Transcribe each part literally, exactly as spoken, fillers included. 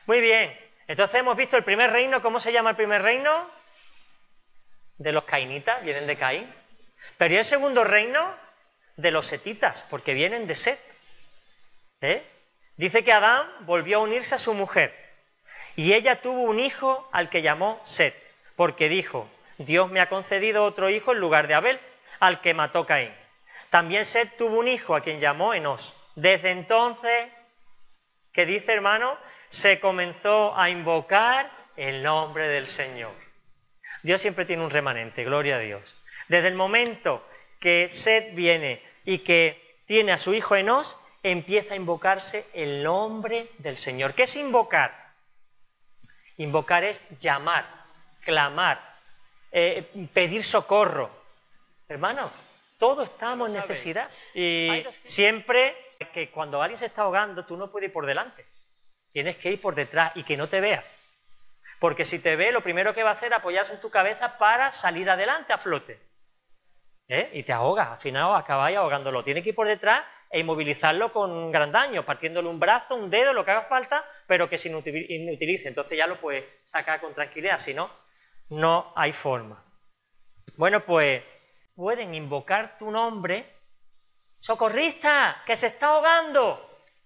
Muy bien, entonces hemos visto el primer reino. ¿Cómo se llama el primer reino? De los cainitas, vienen de Caín. Pero ¿y el segundo reino? De los setitas, porque vienen de Set. ¿Eh? Dice que Adán volvió a unirse a su mujer y ella tuvo un hijo al que llamó Set, porque dijo: Dios me ha concedido otro hijo en lugar de Abel, al que mató Caín. También Set tuvo un hijo a quien llamó Enós. Desde entonces, ¿qué dice, hermano? Se comenzó a invocar el nombre del Señor. Dios siempre tiene un remanente, gloria a Dios. Desde el momento que Set viene y que tiene a su hijo Enós, empieza a invocarse el nombre del Señor. ¿Qué es invocar? Invocar es llamar, clamar, eh, pedir socorro. Hermanos, todos estamos en necesidad. Y siempre que cuando alguien se está ahogando, tú no puedes ir por delante. Tienes que ir por detrás y que no te vea. Porque si te ve, lo primero que va a hacer es apoyarse en tu cabeza para salir adelante a flote. ¿Eh? Y te ahogas, al final acabáis ahogándolo. Tienes que ir por detrás e inmovilizarlo con gran daño, partiéndole un brazo, un dedo, lo que haga falta, pero que se inutilice. Entonces ya lo puedes sacar con tranquilidad, si no, no hay forma. Bueno, pues pueden invocar tu nombre. ¡Socorrista, que se está ahogando!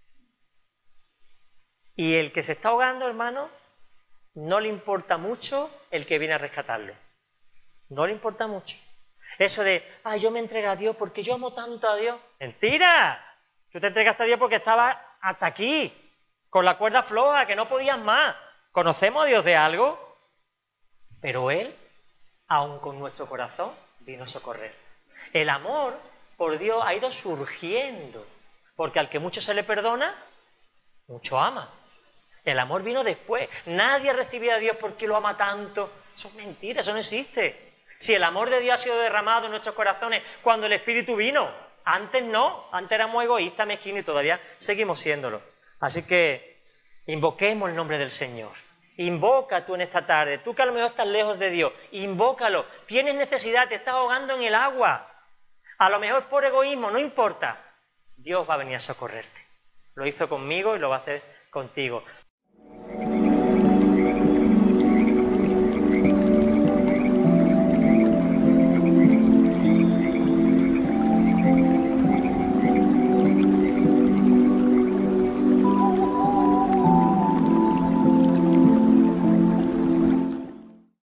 Y el que se está ahogando, hermano, no le importa mucho el que viene a rescatarlo. No le importa mucho. Eso de, ah, yo me entregué a Dios porque yo amo tanto a Dios. ¡Mentira! Tú te entregaste a Dios porque estabas hasta aquí, con la cuerda floja, que no podías más. ¿Conocemos a Dios de algo? Pero Él, aun con nuestro corazón, vino a socorrer. El amor por Dios ha ido surgiendo, porque al que mucho se le perdona, mucho ama. El amor vino después. Nadie recibió a Dios porque lo ama tanto. Eso es mentira, eso no existe. Si el amor de Dios ha sido derramado en nuestros corazones cuando el Espíritu vino, antes no, antes éramos egoístas, mezquinos y todavía seguimos siéndolo. Así que invoquemos el nombre del Señor. Invoca tú en esta tarde, tú que a lo mejor estás lejos de Dios, invócalo. Tienes necesidad, te estás ahogando en el agua. A lo mejor por egoísmo, no importa. Dios va a venir a socorrerte. Lo hizo conmigo y lo va a hacer contigo.